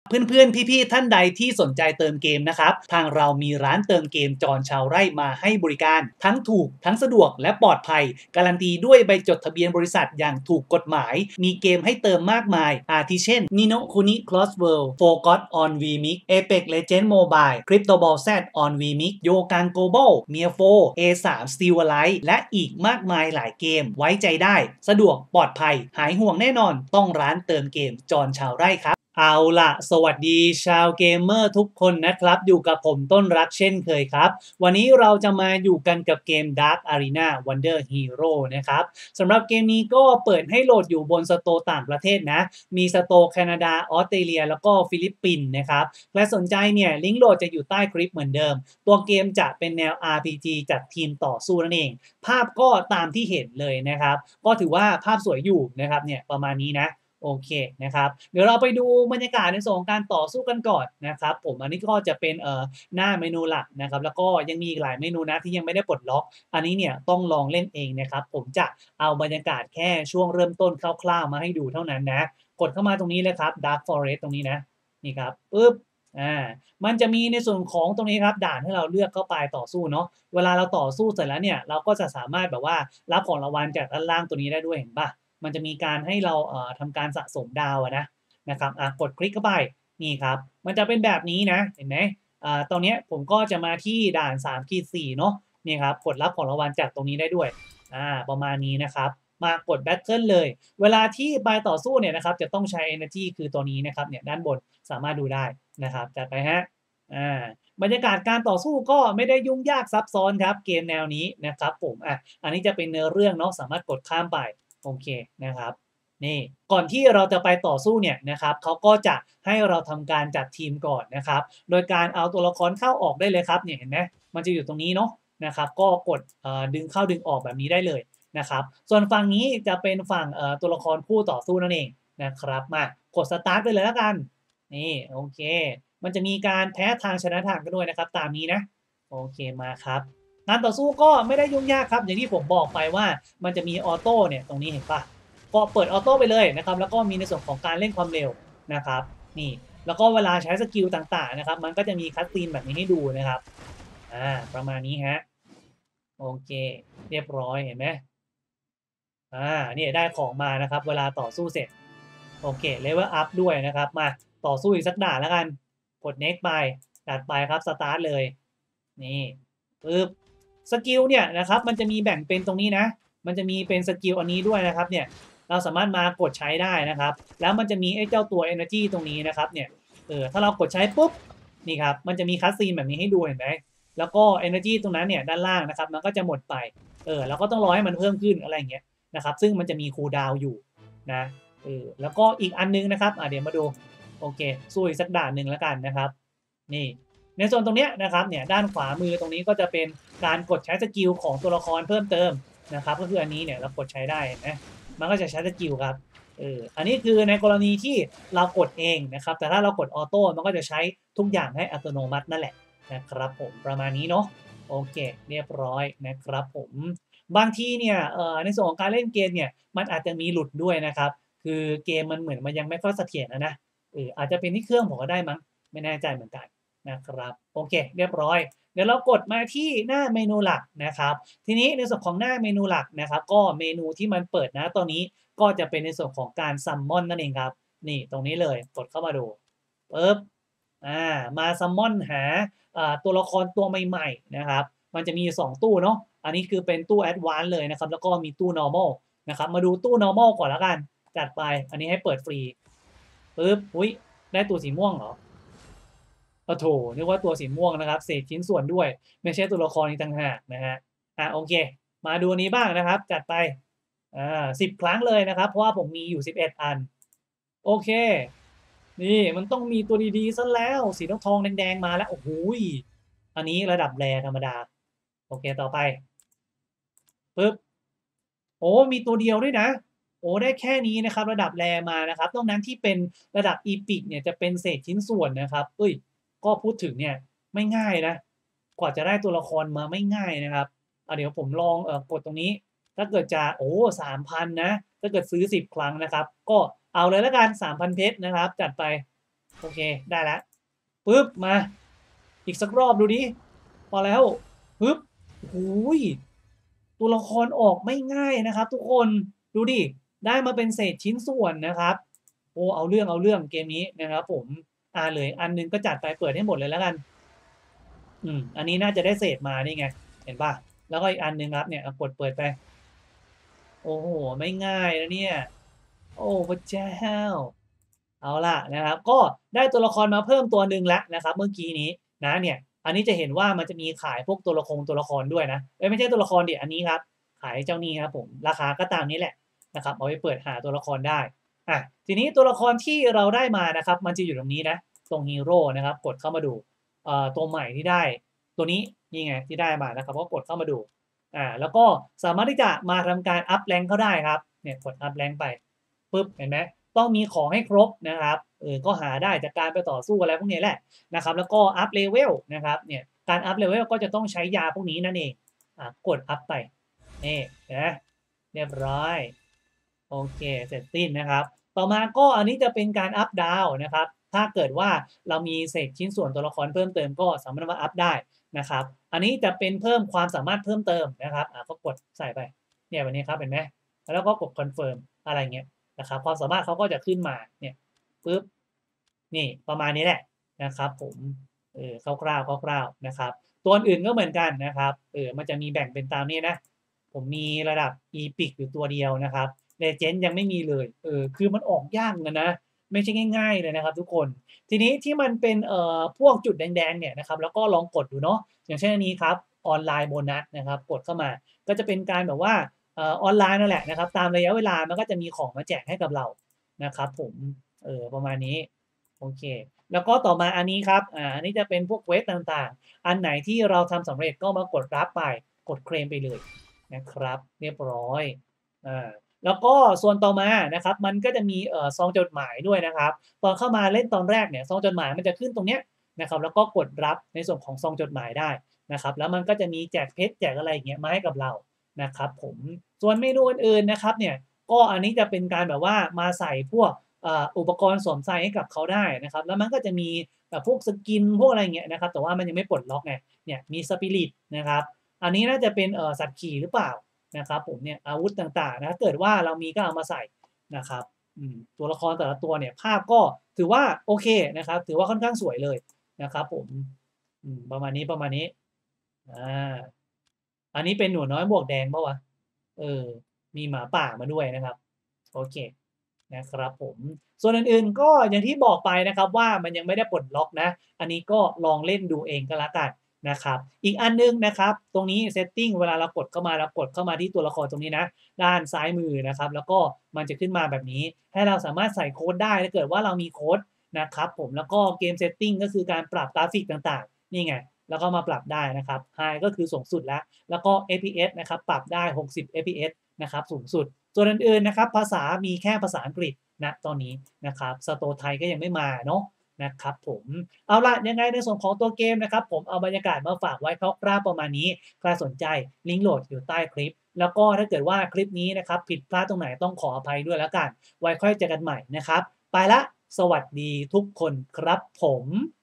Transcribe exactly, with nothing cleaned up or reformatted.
เพื่อนๆพี่ๆท่านใดที่สนใจเติมเกมนะครับทางเรามีร้านเติมเกมจอนชาวไร่มาให้บริการทั้งถูกทั้งสะดวกและปลอดภัยการันตีด้วยใบจดทะเบียนบริษัทอย่างถูกกฎหมายมีเกมให้เติมมากมายอาทิเช่น Ni no Kuni Cross World Forgot on VMix Apex Legends Mobile Crypto Ball Z on VMix Yogang Global เมีย โฟร์ เอ ทรี Steel Alive และอีกมากมายหลายเกมไว้ใจได้สะดวกปลอดภัยหายห่วงแน่นอนต้องร้านเติมเกมจอนชาวไร่ครับเอาล่ะสวัสดีชาวเกมเมอร์ทุกคนนะครับอยู่กับผมต้นรักเช่นเคยครับวันนี้เราจะมาอยู่กันกับเกม Dark Arena Wonder Hero นะครับสำหรับเกมนี้ก็เปิดให้โหลดอยู่บนสโตร์ต่างประเทศนะมีสโตร์แคนาดาออสเตรเลียแล้วก็ฟิลิปปินส์นะครับใครสนใจเนี่ยลิงก์โหลดจะอยู่ใต้คลิปเหมือนเดิมตัวเกมจะเป็นแนว อาร์ พี จี จัดทีมต่อสู้นั่นเองภาพก็ตามที่เห็นเลยนะครับก็ถือว่าภาพสวยอยู่นะครับเนี่ยประมาณนี้นะโอเคนะครับเดี๋ยวเราไปดูบรรยากาศในส่วนของการต่อสู้กันก่อนนะครับผมอันนี้ก็จะเป็นเอ่อหน้าเมนูหลักนะครับแล้วก็ยังมีอีกหลายเมนูนะที่ยังไม่ได้ปลดล็อกอันนี้เนี่ยต้องลองเล่นเองนะครับผมจะเอาบรรยากาศแค่ช่วงเริ่มต้นคร่าวๆมาให้ดูเท่านั้นนะกดเข้ามาตรงนี้เลยครับ Dark Forest ตรงนี้นะนี่ครับปึ๊บอ่ามันจะมีในส่วนของตรงนี้ครับด่านให้เราเลือกเข้าไปต่อสู้เนาะเวลาเราต่อสู้เสร็จแล้วเนี่ยเราก็จะสามารถแบบว่ารับของรางวัลจากด้านล่างตัวนี้ได้ด้วยเห็นปะมันจะมีการให้เราเอ่อทำการสะสมดาวอะนะนะครับอ่ะกดคลิกเข้าไปนี่ครับมันจะเป็นแบบนี้นะเห็นไหมอ่าตรงเนี้ยผมก็จะมาที่ด่านสามขีดสี่เนาะนี่ครับกดรับของรางวัลจากตรงนี้ได้ด้วยอ่าประมาณนี้นะครับมากดแบทเทิลเลยเวลาที่ไปต่อสู้เนี่ยนะครับจะต้องใช้ energy คือตัวนี้นะครับเนี่ยด้านบนสามารถดูได้นะครับจัดไปฮะอ่าบรรยากาศการต่อสู้ก็ไม่ได้ยุ่งยากซับซ้อนครับเกมแนวนี้นะครับผมอ่ะอันนี้จะเป็นเนื้อเรื่องเนาะสามารถกดข้ามไปโอเคนะครับนี่ก่อนที่เราจะไปต่อสู้เนี่ยนะครับเขาก็จะให้เราทำการจัดทีมก่อนนะครับโดยการเอาตัวละครเข้าออกได้เลยครับเนี่ยเห็นไหมมันจะอยู่ตรงนี้เนาะนะครับก็กดเอ่อดึงเข้าดึงออกแบบนี้ได้เลยนะครับส่วนฝั่งนี้จะเป็นฝั่งเอ่อตัวละครคู่ต่อสู้นั่นเองนะครับมากดสตาร์ทไปเลยแล้วกันนี่โอเคมันจะมีการแพ้ทางชนะทางกันด้วยนะครับตามนี้นะโอเคมาครับการต่อสู้ก็ไม่ได้ยุ่งยากครับอย่างที่ผมบอกไปว่ามันจะมีออโต้เนี่ยตรงนี้เห็นปะก็เปิดออโต้ไปเลยนะครับแล้วก็มีในส่วนของการเล่นความเร็วนะครับนี่แล้วก็เวลาใช้สกิลต่างๆนะครับมันก็จะมีคัตซีนแบบนี้ให้ดูนะครับอ่าประมาณนี้ฮะโอเคเรียบร้อยเห็นไหม อ่าเนี่ยได้ของมานะครับเวลาต่อสู้เสร็จโอเคเลเวลอัพด้วยนะครับมาต่อสู้อีกสักด่านแล้วกันกด next ไปจัดไปครับสตาร์ทเลยนี่ปึ๊บสกิลเนี่ยนะครับมันจะมีแบ่งเป็นตรงนี้นะมันจะมีเป็นสกิลอันนี้ด้วยนะครับเนี่ยเราสามารถมากดใช้ได้นะครับแล้วมันจะมีไอ้เจ้าตัว energy ตรงนี้นะครับเนี่ยเออถ้าเรากดใช้ปุ๊บนี่ครับมันจะมีคัสซีนแบบนี้ให้ดูเห็นไหมแล้วก็ energy ตรงนั้นเนี่ยด้านล่างนะครับมันก็จะหมดไปเออแล้วก็ต้องรอให้มันเพิ่มขึ้นอะไรอย่างเงี้ย นะครับซึ่งมันจะมีคูลดาวน์อยู่นะเออแล้วก็อีกอันนึงนะครับอ่ะเดี๋ยวมาดูโอเคสู้อีกสักด่านหนึ่งแล้วกันนะครับนี่ในส่วนตรงเนี้ยนะครับเนี่ยด้านขวามือตรงนี้ก็จะเป็นการกดใช้สกิลของตัวละครเพิ่มเติมนะครับก็คืออันนี้เนี่ยเรากดใช้ได้นะมันก็จะใช้สกิลครับเอออันนี้คือในกรณีที่เรากดเองนะครับแต่ถ้าเรากดออโต้มันก็จะใช้ทุกอย่างให้อัตโนมัตินั่นแหละนะครับผมประมาณนี้เนาะโอเคเรียบร้อยนะครับผม บางทีเนี่ยเอ่อในส่วนของการเล่นเกมเนี่ยมันอาจจะมีหลุดด้วยนะครับคือเกมมันเหมือนมันยังไม่ค่อยเสถียรอะนะเอออาจจะเป็นที่เครื่องผมก็ได้มั้งไม่แน่ใจเหมือนกันนะครับโอเคเรียบร้อยเดี๋ยวเรากดมาที่หน้าเมนูหลักนะครับทีนี้ในส่วนของหน้าเมนูหลักนะครับก็เมนูที่มันเปิดณตอนนี้ก็จะเป็นในส่วนของการ Summon นั่นเองครับนี่ตรงนี้เลยกดเข้ามาดูปึ๊บอ่ามา Summon หาอ่าตัวละครตัวใหม่ๆนะครับมันจะมีอยู่สองตู้เนาะ อันนี้คือเป็นตู้ Advance เลยนะครับแล้วก็มีตู้ Normal นะครับมาดูตู้ Normal ก่อนแล้วกันจัดไปอันนี้ให้เปิดฟรีปึ๊บอุ๊ยได้ตัวสีม่วงเหรอโอ้โถนึกว่าตัวสีม่วงนะครับเศษชิ้นส่วนด้วยไม่ใช่ตัวละครอีกต่างหากนะฮะอ่ะโอเคมาดูอันนี้บ้างนะครับจัดไปอ่าสิบครั้งเลยนะครับเพราะว่าผมมีอยู่สิบเอ็ดอันโอเคนี่มันต้องมีตัวดีๆซะแล้วสีทองๆแดงๆมาแล้วโอ้โหอันนี้ระดับแรธรรมดาโอเคต่อไปปึ๊บ โอ้มีตัวเดียวด้วยนะโอ้ได้แค่นี้นะครับระดับแรมานะครับนอกนั้นที่เป็นระดับ Epic เนี่ยจะเป็นเศษชิ้นส่วนนะครับเฮ้ยก็พูดถึงเนี่ยไม่ง่ายนะกว่าจะได้ตัวละครมาไม่ง่ายนะครับอ่าเดี๋ยวผมลองเอ่อกดตรงนี้ถ้าเกิดจะโอ้ สามพัน นะถ้าเกิดซื้อสิบครั้งนะครับก็เอาเลยแล้วกันสามพันเพชรนะครับจัดไปโอเคได้แล้วปึ๊บมาอีกสักรอบดูดิพอแล้วปึ๊บโอ้ยตัวละครออกไม่ง่ายนะครับทุกคนดูดิได้มาเป็นเศษชิ้นส่วนนะครับโอ้เอาเรื่องเอาเรื่องเกมนี้นะครับผมอ่าเลยอันนึงก็จัดไปเปิดให้หมดเลยแล้วกันอืมอันนี้น่าจะได้เศษมานี่ไงเห็นป่ะแล้วก็อีกอันนึงครับเนี่ยกดเปิดไปโอ้โหไม่ง่ายนะเนี่ยโอ้พระเจ้า เอาล่ะนะครับก็ได้ตัวละครมาเพิ่มตัวหนึ่งแล้วนะครับเมื่อกี้นี้นะเนี่ยอันนี้จะเห็นว่ามันจะมีขายพวกตัวละครตัวละครด้วยนะเอ้ยไม่ใช่ตัวละครดิอันนี้ครับขายเจ้านี้ครับผมราคาก็ตามนี้แหละนะครับเอาไปเปิดหาตัวละครได้อ่ะทีนี้ตัวละครที่เราได้มานะครับมันจะอยู่ตรงนี้นะตรงฮีโร่นะครับกดเข้ามาดูเอ่อตัวใหม่ที่ได้ตัวนี้นี่ไงที่ได้มานะครับก็กดเข้ามาดูอ่าแล้วก็สามารถที่จะมาทำการอัพแรงเขาได้ครับเนี่ยกดอัพแรงไปปุ๊บเห็นไหม ต้องมีของให้ครบนะครับเออก็หาได้จากการไปต่อสู้อะไรพวกนี้แหละนะครับแล้วก็อัพเลเวลนะครับเนี่ยการอัพเลเวลก็จะต้องใช้ยาพวกนี้นั่นเองอ่ะกดอัพไปนี่นะเรียบร้อยโอเคเสร็จสิ้นนะครับต่อมาก็อันนี้จะเป็นการอัพดาวนะครับถ้าเกิดว่าเรามีเศษชิ้นส่วนตัวละครเพิ่มเติมก็สามารถมาอัพได้นะครับอันนี้จะเป็นเพิ่มความสามารถเพิ่มเติมนะครับอ่ะก็กดใส่ไปเนี่ยวันนี้ครับเห็นไหมแล้วก็กดคอนเฟิร์มอะไรเงี้ย นะครับความสามารถเขาก็จะขึ้นมาเนี่ยปึ๊บนี่ประมาณนี้แหละนะครับผมเออคร่าวๆคร่าวๆนะครับตัวอื่นก็เหมือนกันนะครับเออมันจะมีแบ่งเป็นตามนี้นะผมมีระดับ Epic อยู่ตัวเดียวนะครับ Legend ยังไม่มีเลยเออคือมันออกยากนะนะไม่ใช่ง่ายๆเลยนะครับทุกคนทีนี้ที่มันเป็นเอ่อพวกจุดแดงๆเนี่ยนะครับแล้วก็ลองกดดูเนาะอย่างเช่นอันนี้ครับออนไลน์โบนัสนะครับกดเข้ามาก็จะเป็นการแบบว่า เอ่อออนไลน์นั่นแหละนะครับตามระยะเวลามันก็จะมีของมาแจกให้กับเรานะครับผมเออประมาณนี้โอเคแล้วก็ต่อมาอันนี้ครับอ่าอันนี้จะเป็นพวกเควสต่างๆอันไหนที่เราทำสำเร็จก็มากดรับไปกดเคลมไปเลยนะครับเรียบร้อยอ่าแล้วก็ส่วนต่อมานะครับมันก็จะมีเอ่อซองจดหมายด้วยนะครับตอนเข้ามาเล่นตอนแรกเนี่ยซองจดหมายมันจะขึ้นตรงเนี้ยนะครับแล้วก็กดรับในส่วนของซองจดหมายได้นะครับแล้วมันก็จะมีแจกเพชรแจกอะไรอย่างเงี้ยมาให้กับเรา นะครับผมส่วนเมนูอื่นๆนะครับเนี่ยก็อันนี้จะเป็นการแบบว่ามาใส่พวกอุปกรณ์สวมใส่ให้กับเขาได้นะครับแล้วมันก็จะมีแบบพวกสกินพวกอะไรเงี้ยนะครับแต่ว่ามันยังไม่ปลดล็อกไงเนี่ยมีสปิริตนะครับอันนี้น่าจะเป็นเอ่อสัตว์ขี่หรือเปล่านะครับผมเนี่ยอาวุธต่างๆนะถ้าเกิดว่าเรามีก็เอามาใส่นะครับตัวละครแต่ละตัวเนี่ยภาพก็ถือว่าโอเคนะครับถือว่าค่อนข้างสวยเลยนะครับผมประมาณนี้ประมาณนี้อ่า อันนี้เป็นหนูน้อยหมวกแดงเปล่าวะเออมีหมาป่ามาด้วยนะครับโอเคนะครับผมส่วนอื่นๆก็อย่างที่บอกไปนะครับว่ามันยังไม่ได้ปลดล็อกนะอันนี้ก็ลองเล่นดูเองก็แล้วกันนะครับอีกอันนึงนะครับตรงนี้ setting เวลาเรากดเข้ามาเรากดเข้ามาที่ตัวละครตรงนี้นะด้านซ้ายมือนะครับแล้วก็มันจะขึ้นมาแบบนี้ให้เราสามารถใส่โค้ดได้ถ้าเกิดว่าเรามีโค้ดนะครับผมแล้วก็เกม setting ก็คือการปรับกราฟิกต่างๆนี่ไงแล้วก็มาปรับได้นะครับ High ก็คือสูงสุดแล้วแล้วก็ เอฟ พี เอส นะครับปรับได้ หกสิบ เอฟ พี เอส นะครับสูงสุดส่วนอื่นๆนะครับภาษามีแค่ภาษาอังกฤษนะตอนนี้นะครับสโตไทยก็ยังไม่มาเนาะนะครับผมเอาล่ะยังไงในส่วนของตัวเกมนะครับผมเอาบรรยากาศมาฝากไว้คร่าวๆประมาณนี้ใครสนใจลิงก์โหลดอยู่ใต้คลิปแล้วก็ถ้าเกิดว่าคลิปนี้นะครับผิดพลาดตรงไหนต้องขออภัยด้วยแล้วกันไว้ค่อยเจอกันใหม่นะครับไปละสวัสดีทุกคนครับผม